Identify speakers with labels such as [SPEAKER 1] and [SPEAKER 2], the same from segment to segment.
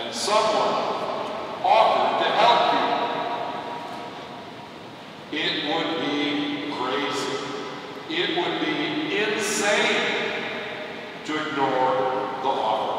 [SPEAKER 1] and someone offered to help you, it would be crazy. It would be insane to ignore the offer.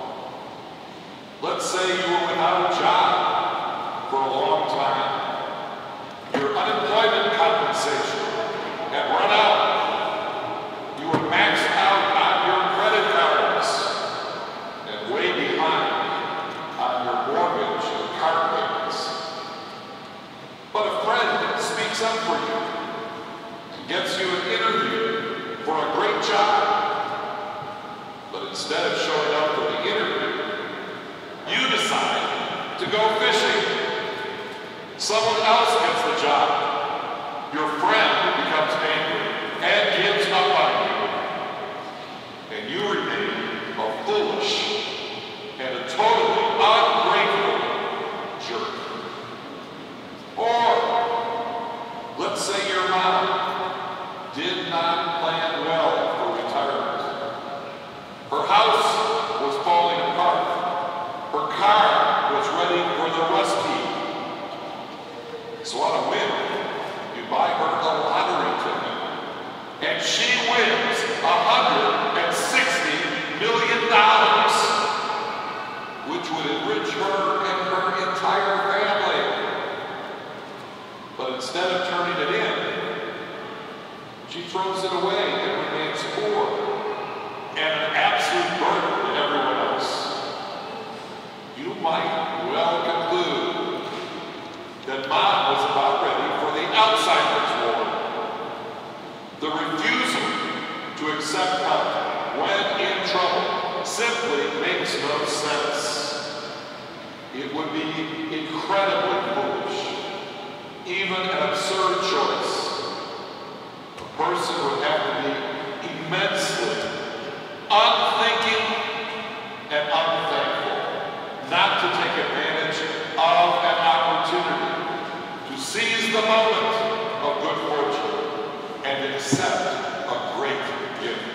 [SPEAKER 1] Let's say you were without a job for a long time. Your unemployment compensation had run out. You were maxed out on your credit cards and way behind on your mortgage and car payments. But a friend speaks up for you and gets you an interview for a great job. But instead of showing up for the interview, you decide to go fishing. Someone else gets the job. Your friend becomes angry and gives up on you. And you remain a foolish and a totally ungrateful jerk. Or, let's say your mom did not plan well for retirement. Her house was falling apart. Her car was ready for the rust heap. So on a whim, you buy her a lottery ticket, and she wins $160 million, which would enrich her and her entire family. But instead of turning it in, she throws it away and remains poor and an absolute burden to everyone else. You might well conclude that Mom was about ready for the Alzheimer's war. The refusal to accept help when in trouble simply makes no sense. It would be incredibly foolish, even an absurd choice. A person would have to be immensely unthinking and unthankful not to take advantage of an opportunity to seize the moment of good fortune and accept a great gift.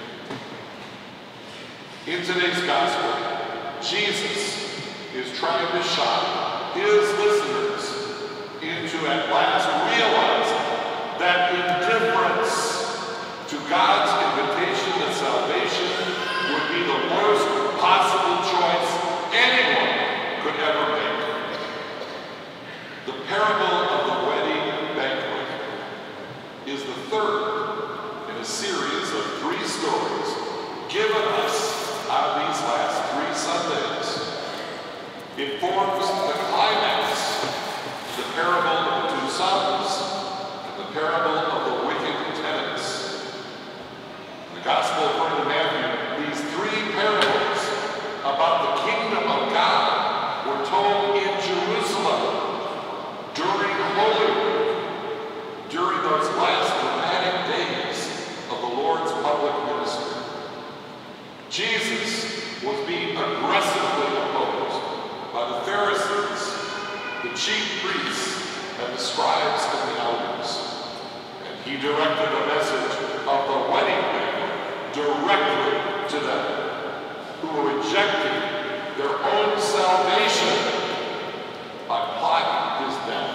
[SPEAKER 1] In today's gospel, Jesus is trying to shock his listeners into at last realizing that indifference to God's invitation to salvation would be the worst possible choice anyone could ever make. The parable of the wedding banquet is the third in a series of 3 stories given us on these last 3 Sundays. It forms the climax of the parable of the 2 sons and the parable of the wicked tenants. In the Gospel according to Matthew, these 3 parables about the kingdom of God were told in Jerusalem during Holy Week, during those last dramatic days of the Lord's public ministry. Jesus was being aggressively opposed by the Pharisees, the chief priests, and the scribes and the elders. And he directed a message of the wedding banquet directly to them, who were rejecting their own salvation by plotting his death.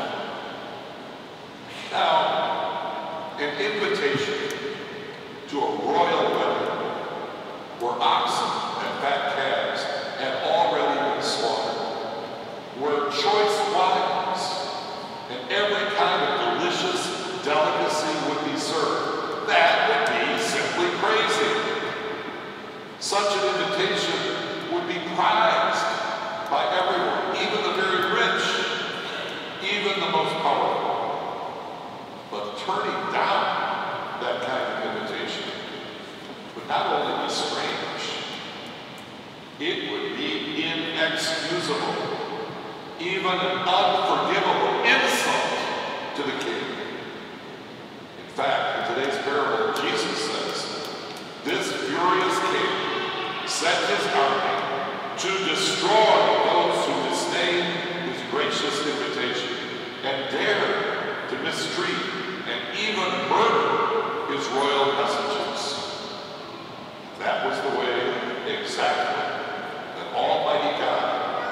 [SPEAKER 1] Now, an invitation to a royal wedding where oxen and fat calves had already been slaughtered, where choice wines and every kind of delicious delicacy would be served. That would be simply crazy. Such an invitation would be prized by everyone, even the very rich, even the most powerful. But turning down that kind of invitation would not only be strange, it would be inexcusable, even an unforgivable insult to the king. In fact, in today's parable, Jesus says, this furious king set his army to destroy those who disdain his gracious invitation and dare to mistreat and even murder his royal messengers. That was the way exactly that Almighty God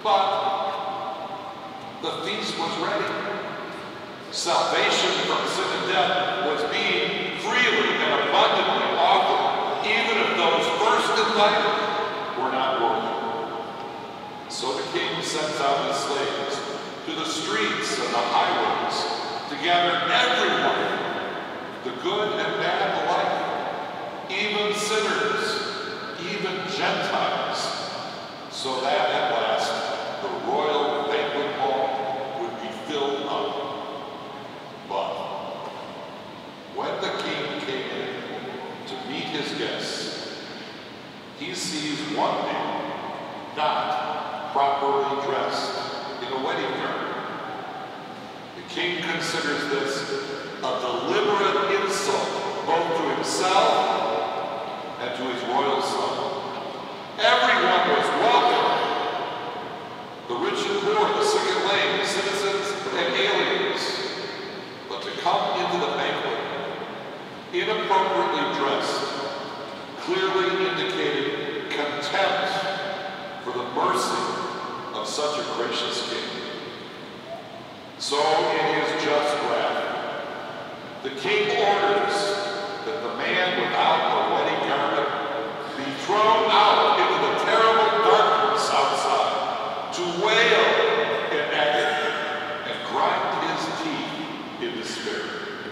[SPEAKER 1] But the feast was ready. Salvation from sin and death was being freely and abundantly offered, even if those first invited were not worthy. So the king sends out his slaves to the streets and the highways to gather everyone, the good and bad alike, even sinners, even Gentiles, so that at last the royal banquet hall would be filled up. But when the king came in to meet his guests, he sees one man not properly dressed in a wedding garment. The king considers this a deliberate insult both to himself and to his royal son. Everyone was welcome. The rich and poor, the sick and lame, citizens and aliens. But to come into the banquet, inappropriately dressed, clearly indicated contempt for the mercy of such a gracious king. So in his just wrath, the king orders that the man without a wedding garment be thrown out into the terrible darkness outside to wail in agony and grind his teeth in despair.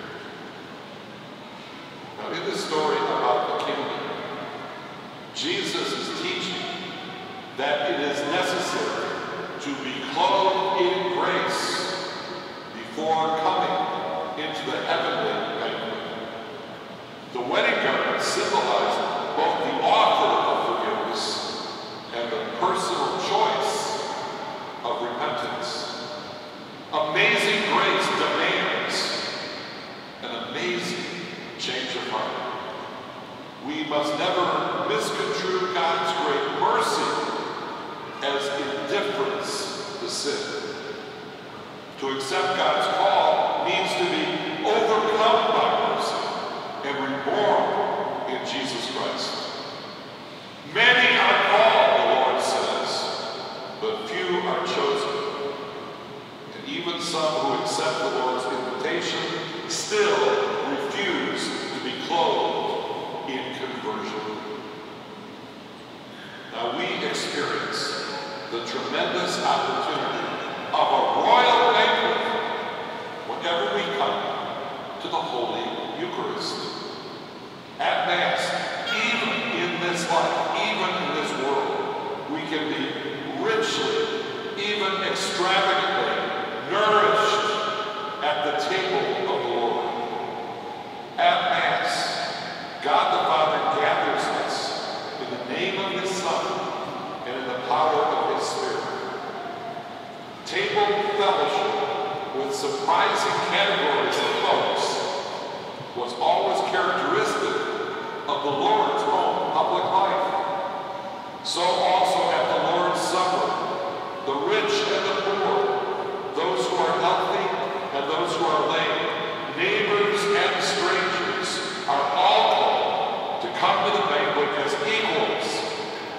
[SPEAKER 1] Now in the story about the kingdom, Jesus is teaching that it is necessary to be clothed in grace before coming into the heavenly banquet. The wedding garment symbolizes both the offer of forgiveness and the personal choice of repentance. Amazing grace demands an amazing change of heart. We must never misconstrue God's great mercy as indifference to sin. To accept God's call means to be overcome by mercy and reborn in Jesus Christ. Many are called, the Lord says, but few are chosen. And even some who accept the Lord's invitation still refuse to be clothed in conversion. Now we experience the tremendous opportunity of a royal banquet whenever we come to the Holy Eucharist. At Mass, even in this life, even in this world, we can be richly, even extravagantly nourished at the table of the Lord. At Mass, God the Father gathers us in the name of His Son and in the power of His Spirit. Table fellowship with surprising categories of folks was always characteristic of the Lord's own public life. So also at the Lord's Supper, the rich and the poor, those who are healthy and those who are lame, neighbors and strangers are all called to come to the banquet as equals,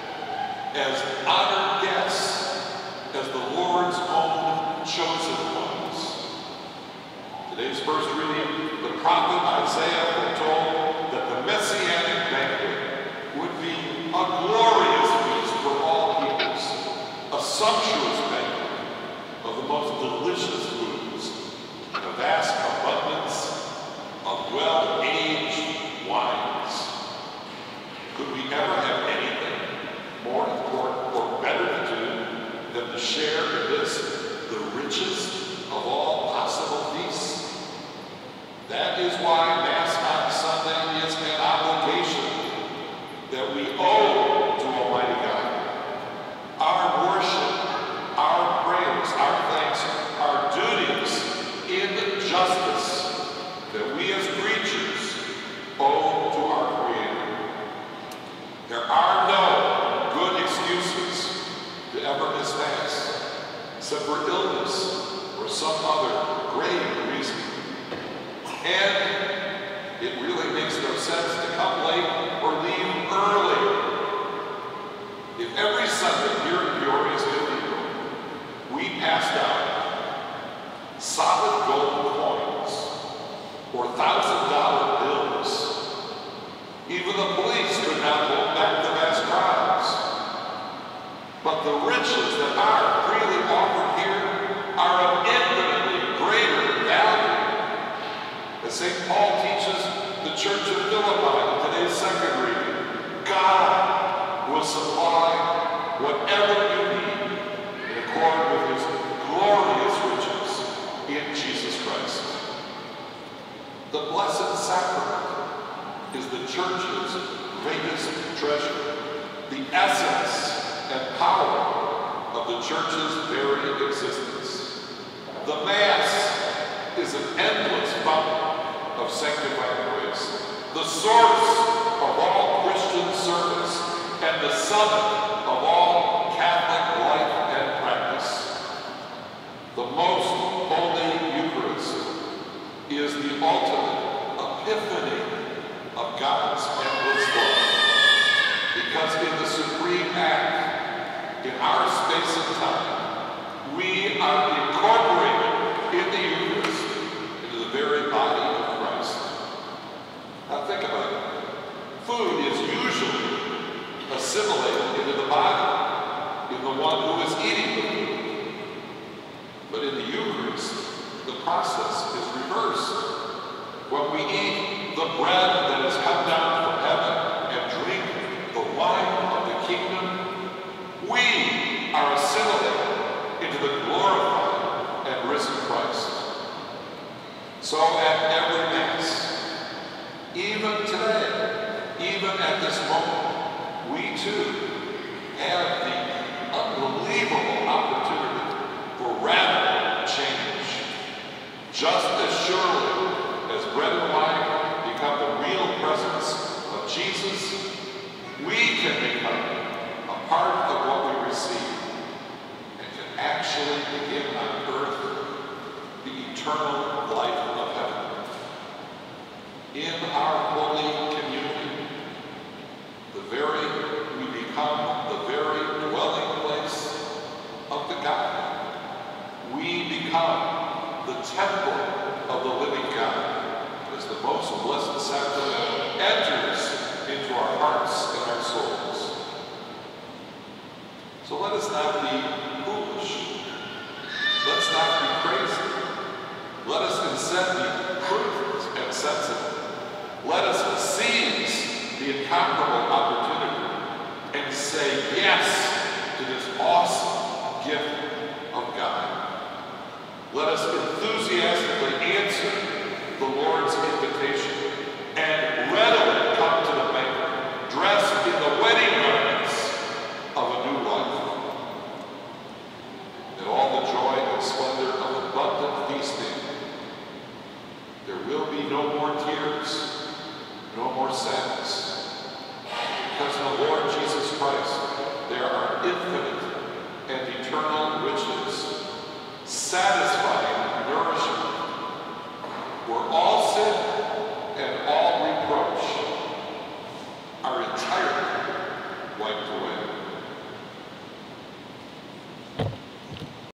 [SPEAKER 1] as honored guests, as the Lord's own chosen ones. Today's first reading, the prophet Isaiah foretold that the Messianic banquet would be a glorious feast for all peoples, a sumptuous banquet of the most delicious foods, and a vast abundance of well-aged wines. Could we ever have anything more important or better to do than to share in this, the richest of all possible feasts? That is why Mass on Sunday is an obligation that we owe to Almighty God. Our worship, our prayers, our thanks, our duties in justice that we as creatures owe to our Creator. There are no good excuses to ever miss Mass, except for illness or some other grave reason. And church of Philippi in today's second reading, God will supply whatever you need in accord with his glorious riches in Jesus Christ. The Blessed Sacrament is the church's greatest treasure, the essence and power of the church's very existence. The Mass is an endless fountain of sanctifying grace, the source of all Christian service, and the summit of all Catholic life and practice. The most holy Eucharist is the ultimate epiphany of God's endless love. Because in the supreme act, in our space and time, we are incorporated in the Eucharist into the very body of Christ. Now think about it. Food is usually assimilated into the body, in the one who is eating the food. But in the Eucharist, the process is reversed. When we eat the bread that has come down from heaven and drink the wine of the kingdom, we are assimilated into the glorified and risen Christ. So at every Mass, even today, even at this moment, we too have the unbelievable opportunity for radical change. Just as surely as bread and wine become the real presence of Jesus, we can become a part of what we receive and can actually begin on earth the eternal life of heaven. In our Holy Communion, we become the very dwelling place of the Godhead. We become the temple of the living God as the most blessed sacrament enters into our hearts and our souls. So let us not be foolish. Let's not be crazy. Let us instead be prudent and sensible. Let us seize the incomparable opportunity and say yes to this awesome gift of God. Let us enthusiastically answer the Lord's invitation and readily come to the banquet, dressed in the wedding garments of a new life. In all the joy and splendor of abundant feasting, there will be no more tears, no more sadness. Because in the Lord Jesus Christ, there are infinite and eternal riches, satisfying nourishment, where all sin and all reproach are entirely wiped away.